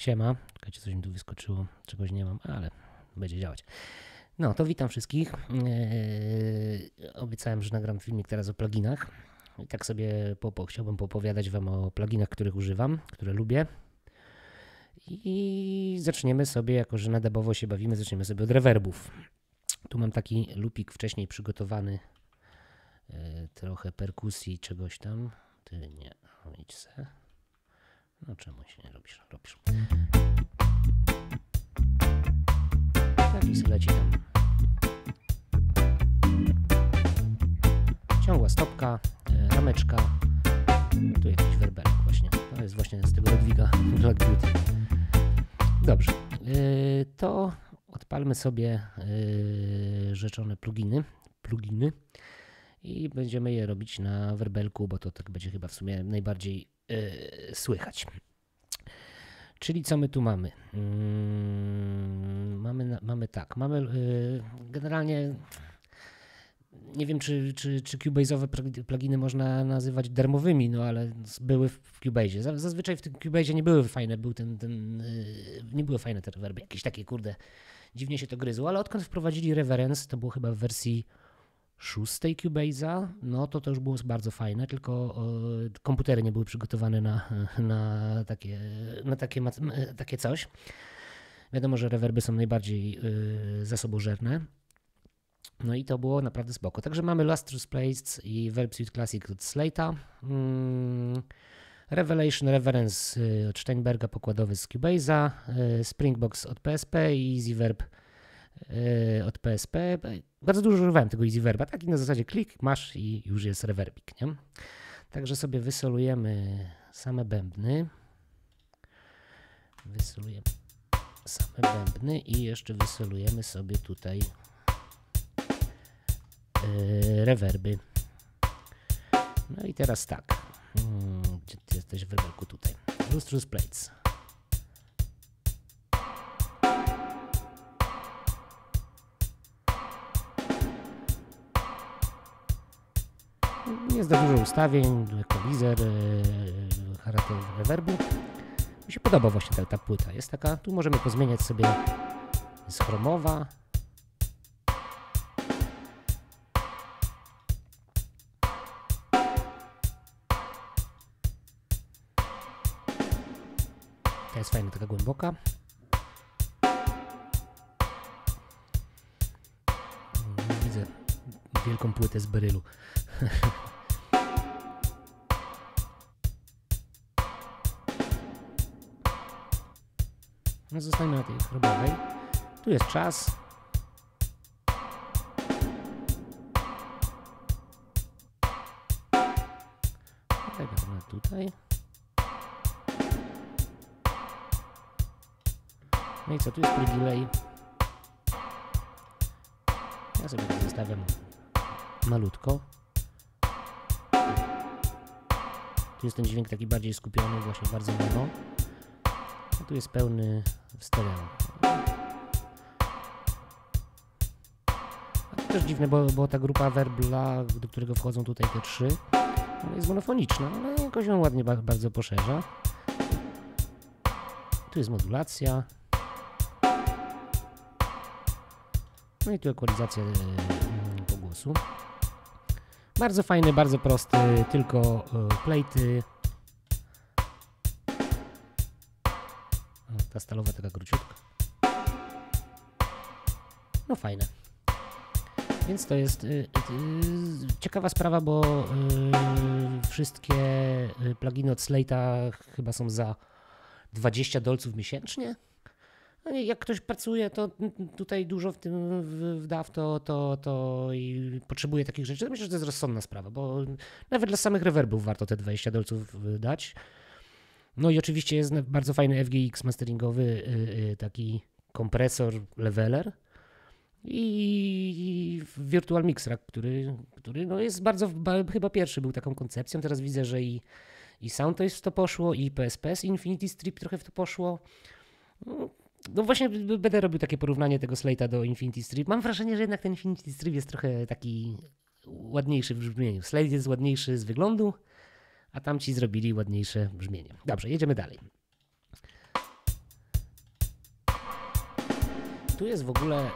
Siema, czekajcie, coś mi tu wyskoczyło, czegoś nie mam, ale będzie działać. No, to witam wszystkich. Obiecałem, że nagram filmik teraz o pluginach. I tak sobie chciałbym poopowiadać wam o pluginach, których używam, które lubię. I zaczniemy sobie, jako że na debowo się bawimy, zaczniemy sobie od reverbów. Tu mam taki loopik wcześniej przygotowany, trochę perkusji, czegoś tam. Ty nie, idź se. No czemu się nie robisz? Tak i leci tam. Ciągła stopka, rameczka. Tu jakiś werbelek właśnie. To jest właśnie z tego Ludwiga Black Beauty. Dobrze. To odpalmy sobie rzeczone pluginy i będziemy je robić na werbelku, bo to tak będzie chyba w sumie najbardziej słychać. Czyli co my tu mamy? Mamy generalnie, nie wiem czy Cubase'owe pluginy można nazywać darmowymi, no ale były w Cubase'ie. Zazwyczaj w tym Cubase'ie nie były fajne, nie były fajne te rewerby, jakieś takie kurde, dziwnie się to gryzło, ale odkąd wprowadzili Reverence, to było chyba w wersji 6 Cubase'a, no to już było bardzo fajne, tylko komputery nie były przygotowane na takie coś. Wiadomo, że rewerby są najbardziej zasobożerne. No i to było naprawdę spoko. Także mamy Lustrous Plates i Verb Suite Classic od Slate'a. Revelation Reverence od Steinberga, pokładowy z Cubase'a. Springbox od PSP i Easy Verb od PSP. Bardzo dużo używałem tego Easy Verba, taki na zasadzie klik, masz i już jest rewerbik, nie? Także sobie wysolujemy same bębny. I jeszcze wysolujemy sobie tutaj rewerby. No i teraz tak. Gdzie ty jesteś w werbelku tutaj? Lustrous Plates. Jest za dużo ustawień, equalizer, charakter rewerbu. Mi się podoba właśnie ta płyta. Jest taka, tu możemy pozmieniać sobie, jest chromowa. Ta jest fajna, taka głęboka. Widzę wielką płytę z berylu. No zostańmy na tej chromowej. Tu jest czas. Tutaj. No i co? Tu jest pre-delay. Ja sobie to zostawiam malutko. Tu jest ten dźwięk taki bardziej skupiony, właśnie bardzo mało. A tu jest pełny w stereo. A to też dziwne, bo ta grupa werbla, do którego wchodzą tutaj te trzy, jest monofoniczna, ale jakoś ją ładnie bardzo poszerza. Tu jest modulacja. No i tu ekwalizacja pogłosu. Bardzo fajny, bardzo prosty, tylko plejty. Ta stalowa taka króciutka. No fajne. Więc to jest ciekawa sprawa, bo wszystkie pluginy od Slate'a chyba są za $20 miesięcznie. No jak ktoś pracuje, to tutaj dużo w tym wdaw, to i potrzebuje takich rzeczy. Myślę, że to jest rozsądna sprawa, bo nawet dla samych rewerbów warto te $20 dać. No i oczywiście jest bardzo fajny FGX masteringowy, taki kompresor, leveler i Virtual Mixer, który no jest chyba pierwszy był taką koncepcją. Teraz widzę, że i Soundtoys w to poszło, i PSP z Infinity Strip trochę w to poszło. No właśnie będę robił takie porównanie tego Slate'a do Infinity Strip. Mam wrażenie, że jednak ten Infinity Strip jest trochę taki ładniejszy w brzmieniu. Slate jest ładniejszy z wyglądu, a tamci zrobili ładniejsze brzmienie. Dobrze, jedziemy dalej. Tu jest w ogóle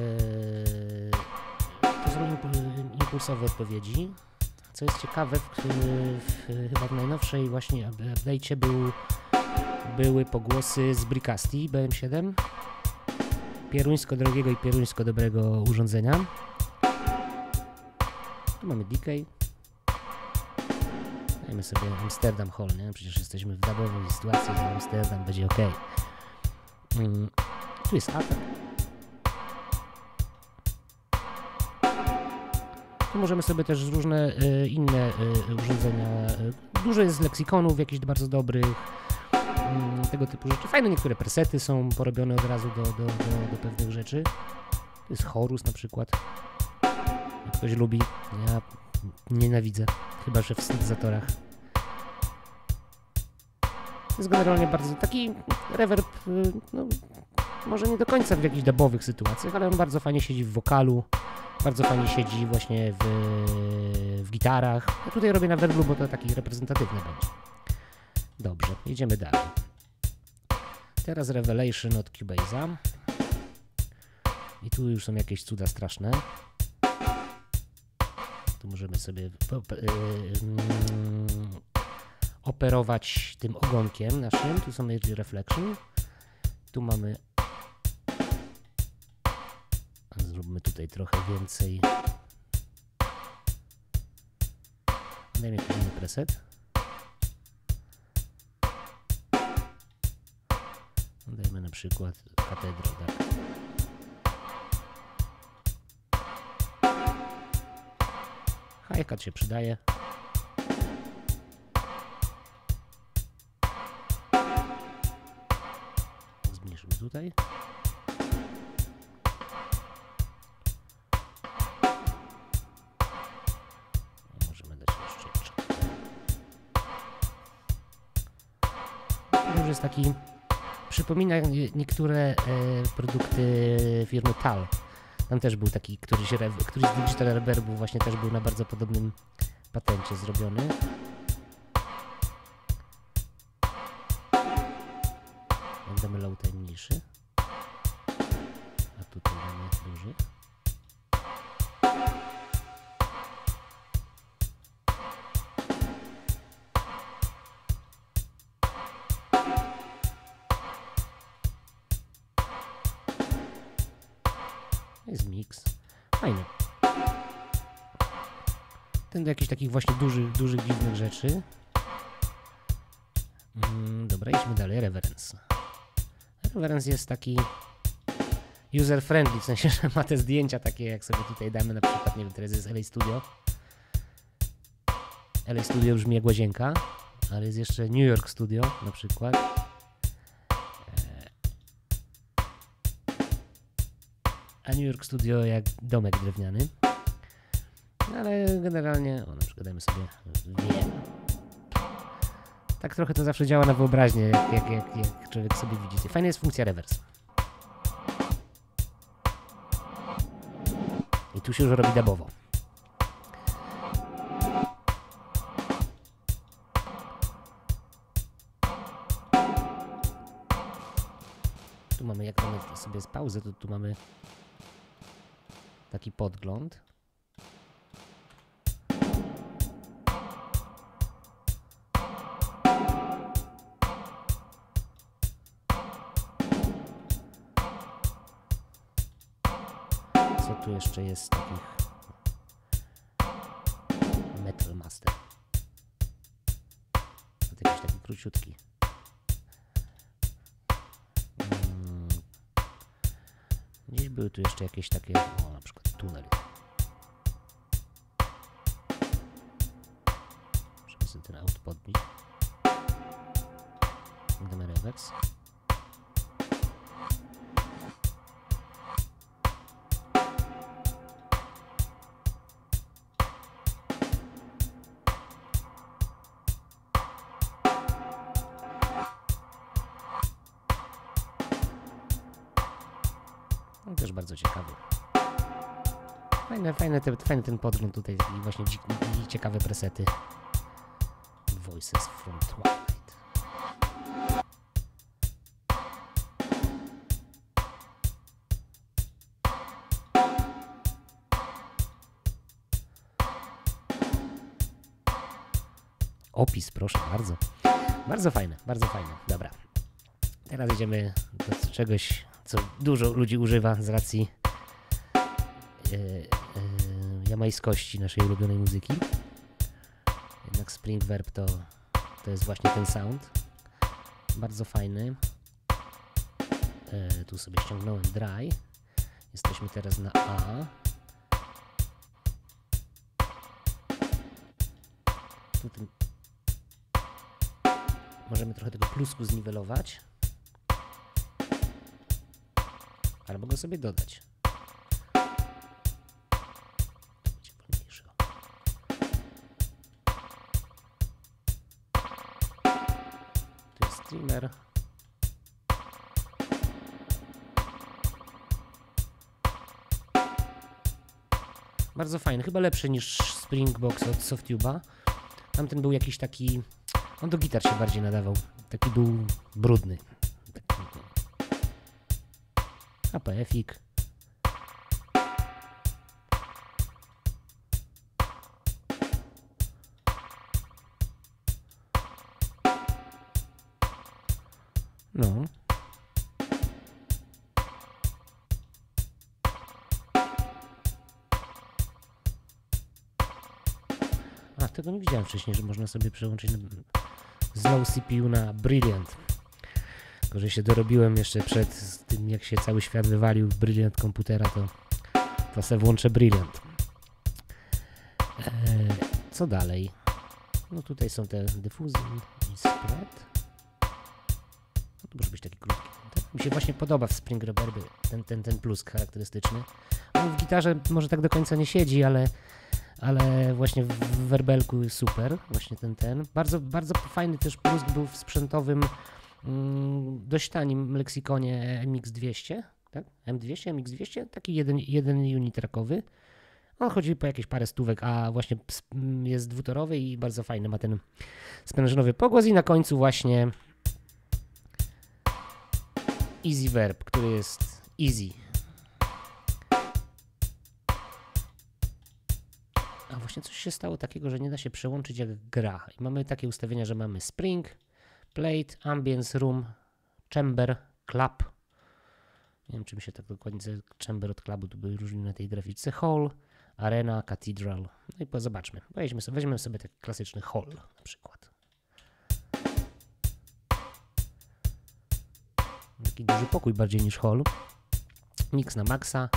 to są impulsowe odpowiedzi. Co jest ciekawe, chyba w najnowszej właśnie update'cie były pogłosy z Bricasti BM7. Pieruńsko drogiego i pieruńsko dobrego urządzenia. Tu mamy decay. Dajmy sobie Amsterdam Hall, nie? Przecież jesteśmy w dubowej sytuacji, że Amsterdam będzie ok. Tu jest atak. Tu możemy sobie też różne inne urządzenia. Dużo jest leksykonów jakichś bardzo dobrych. Tego typu rzeczy. Fajne niektóre presety są porobione od razu do pewnych rzeczy. To jest Horus na przykład. Jak ktoś lubi. Ja nienawidzę. Chyba że w syntezatorach. To jest generalnie bardzo taki reverb, no, może nie do końca w jakichś dubowych sytuacjach, ale on bardzo fajnie siedzi w wokalu. Bardzo fajnie siedzi właśnie w gitarach. Ja tutaj robię na werblu, bo to taki reprezentatywny będzie. Dobrze, jedziemy dalej. Teraz Revelation od Cubase'a. I tu już są jakieś cuda straszne. Tu możemy sobie operować tym ogonkiem naszym. Tu są Reflection. Tu mamy... Zróbmy tutaj trochę więcej. Dajmy tu inny preset. Dajmy na przykład katedrę, tak. Hi-hat się przydaje. Zmniejszymy tutaj. Możemy dać jeszcze. To już jest taki... Przypomina niektóre produkty firmy TAL. Tam też był taki, któryś z Digital Reverbu właśnie też był na bardzo podobnym patencie zrobiony. Damy low time mniejszy. A tutaj damy duży. Jest miks. Fajny. Ten do jakichś takich właśnie dużych, dziwnych rzeczy. Dobra, idźmy dalej. Reverence. Reverence jest taki user-friendly, w sensie, że ma te zdjęcia takie, jak sobie tutaj damy, na przykład, nie wiem, teraz jest LA Studio. LA Studio brzmi jak łazienka, ale jest jeszcze New York Studio, na przykład. A New York Studio jak domek drewniany. Ale generalnie, na przykład dajmy sobie wiem. Tak trochę to zawsze działa na wyobraźnię, jak człowiek sobie widzi. Fajna jest funkcja reverse. I tu się już robi dubowo. Tu mamy, jak mamy sobie z pauzę, to tu mamy taki podgląd. Co tu jeszcze jest takich? Metal Master. To jakiś taki króciutki. Gdzieś były tu jeszcze jakieś takie, na przykład tunel. Żeby sobie ten out podbić. Damy reverse. No, też bardzo ciekawy. Fajny ten podgląd tutaj i właśnie ciekawe presety. Voices from Twilight. opis, proszę bardzo. Bardzo fajne, bardzo fajne. Dobra. Teraz idziemy do czegoś, co dużo ludzi używa z racji jamajskości naszej ulubionej muzyki. Jednak Spring Verb to jest właśnie ten sound. Bardzo fajny. Tu sobie ściągnąłem dry. Jesteśmy teraz na A. Tu możemy trochę tego plusku zniwelować. Albo go sobie dodać. To będzie wolniejsze. Tu jest streamer. Bardzo fajny, chyba lepszy niż Springbox od Softube'a. Tamten był jakiś taki... On do gitar się bardziej nadawał. Taki był brudny. Taki... APF-ik. No. A, tego nie widziałem wcześniej, że można sobie przełączyć z low CPU na Brilliant. Tylko, że się dorobiłem jeszcze przed tym, jak się cały świat wywalił w Brilliant komputera, to sobie włączę Brilliant. Co dalej? No tutaj są te dyfuzje i spread. No to może być taki krótki. Mi się właśnie podoba w Spring Reverbie ten plusk charakterystyczny. On w gitarze może tak do końca nie siedzi, ale właśnie w werbelku jest super. Właśnie ten. Bardzo, bardzo fajny też plusk był w sprzętowym, dość tanim leksikonie MX200. Tak? M200, MX200, taki jeden unit rackowy. On chodzi po jakieś parę stówek, a właśnie jest dwutorowy i bardzo fajny, ma ten sprężynowy pogłos i na końcu właśnie Easy Verb, który jest easy. A właśnie coś się stało takiego, że nie da się przełączyć jak gra. I mamy takie ustawienia, że mamy Spring, Plate, Ambience, Room, Chamber, Club. Nie wiem, czym się tak dokładnie Chamber od Clubu tu by różnił na tej grafice. Hall, Arena, Cathedral. No i zobaczmy. Weźmiemy sobie taki klasyczny Hall na przykład. Taki duży pokój bardziej niż Hall. Mix na maksa.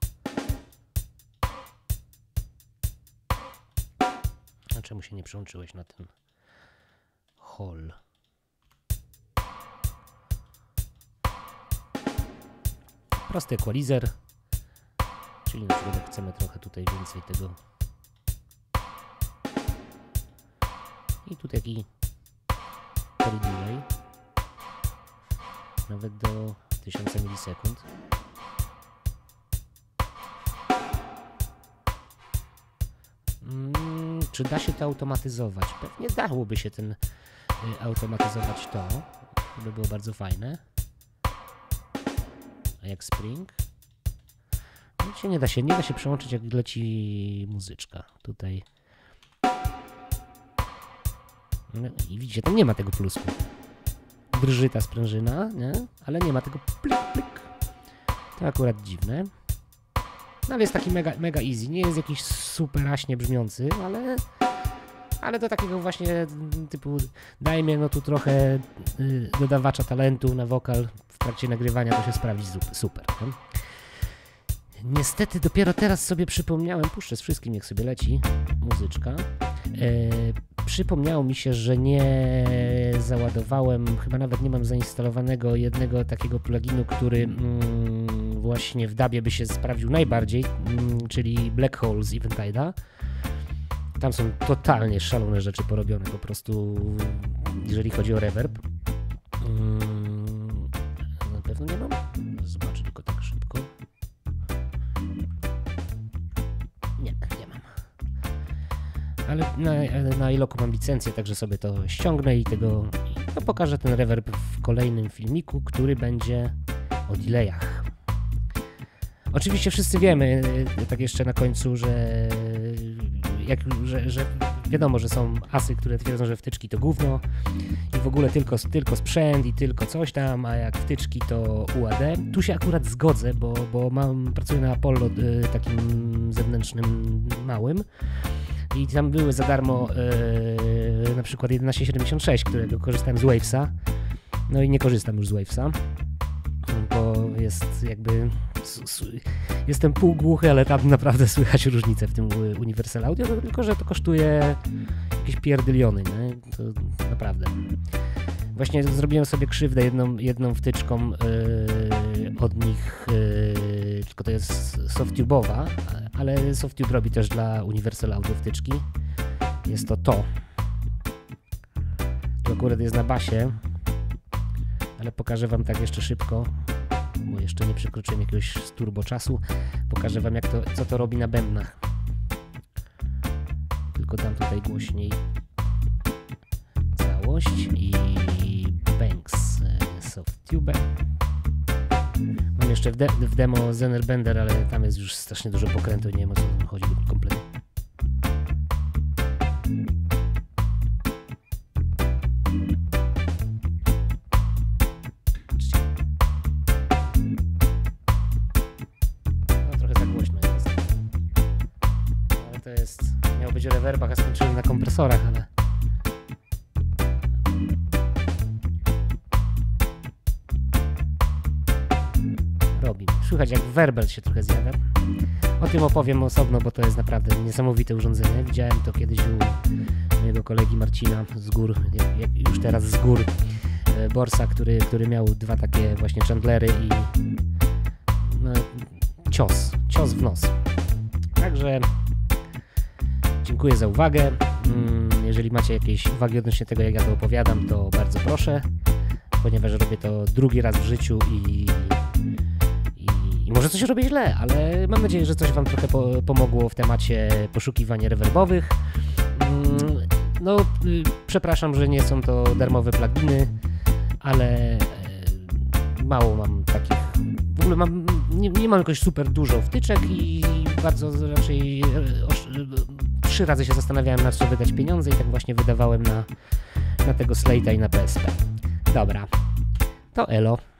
A czemu się nie przełączyłeś na ten Hall? Prosty equalizer. Czyli na przykład jak chcemy trochę tutaj więcej tego. I tu taki delay. Nawet do 1000 milisekund. Czy da się to automatyzować? Pewnie dałoby się automatyzować to. To by było bardzo fajne. A jak Spring? Nie da się przełączyć jak leci muzyczka. Tutaj. No, i widzicie, tam nie ma tego plusku. Drży ta sprężyna, nie? Ale nie ma tego plik, plik. To akurat dziwne. No ale jest taki mega easy. Nie jest jakiś superaśnie brzmiący, ale do takiego właśnie typu dajmy no tu trochę dodawacza talentu na wokal w trakcie nagrywania, to się sprawdzi super. Nie? Niestety dopiero teraz sobie przypomniałem, puszczę z wszystkim, niech sobie leci muzyczka. Przypomniało mi się, że nie załadowałem, chyba nawet nie mam zainstalowanego jednego takiego pluginu, który właśnie w DAB-ie by się sprawdził najbardziej, czyli Black Hole z Eventide'a. Tam są totalnie szalone rzeczy porobione, po prostu jeżeli chodzi o reverb. Na pewno nie mam. Zobaczę tylko tak szybko. Nie mam. Ale na iLoku mam licencję, także sobie to ściągnę i pokażę ten reverb w kolejnym filmiku, który będzie o delayach. Oczywiście wszyscy wiemy, tak jeszcze na końcu, że wiadomo, że są asy, które twierdzą, że wtyczki to gówno i w ogóle tylko sprzęt i tylko coś tam, a jak wtyczki to UAD. Tu się akurat zgodzę, bo pracuję na Apollo takim zewnętrznym małym i tam były za darmo na przykład 1176, którego korzystałem z Wavesa, no i nie korzystam już z Wavesa, bo jest jakby... Jestem półgłuchy, ale tam naprawdę słychać różnicę w tym Universal Audio, tylko że to kosztuje jakieś pierdyliony, nie? To naprawdę. Właśnie zrobiłem sobie krzywdę jedną wtyczką od nich, tylko to jest SoftTube'owa, ale SoftTube robi też dla Universal Audio wtyczki. Jest to. Tu akurat jest na basie, ale pokażę wam tak jeszcze szybko, bo jeszcze nie przekroczyłem jakiegoś turbo czasu. Pokażę wam co to robi na bębnach. Tylko dam tutaj głośniej całość i Banks SoftTube. Mam jeszcze w demo Zener Bender, ale tam jest już strasznie dużo pokrętu, nie wiem o co tam chodzi kompletnie. Miał być o rewerbach, a skończyłem na kompresorach, ale... Robi. Słychać jak werbel się trochę zjawia. O tym opowiem osobno, bo to jest naprawdę niesamowite urządzenie. Widziałem to kiedyś u mojego kolegi Marcina z gór, już teraz z gór Borsa, który miał dwa takie właśnie chandlery i no, cios w nos. Także dziękuję za uwagę. Jeżeli macie jakieś uwagi odnośnie tego, jak ja to opowiadam, to bardzo proszę, ponieważ robię to drugi raz w życiu i może coś robię źle, ale mam nadzieję, że coś wam trochę pomogło w temacie poszukiwania rewerbowych. No, przepraszam, że nie są to darmowe pluginy, ale mało mam takich. W ogóle nie mam jakoś super dużo wtyczek i bardzo raczej 3 razy się zastanawiałem, na co wydać pieniądze i tak właśnie wydawałem na tego Slate'a i na PSP. Dobra, to elo.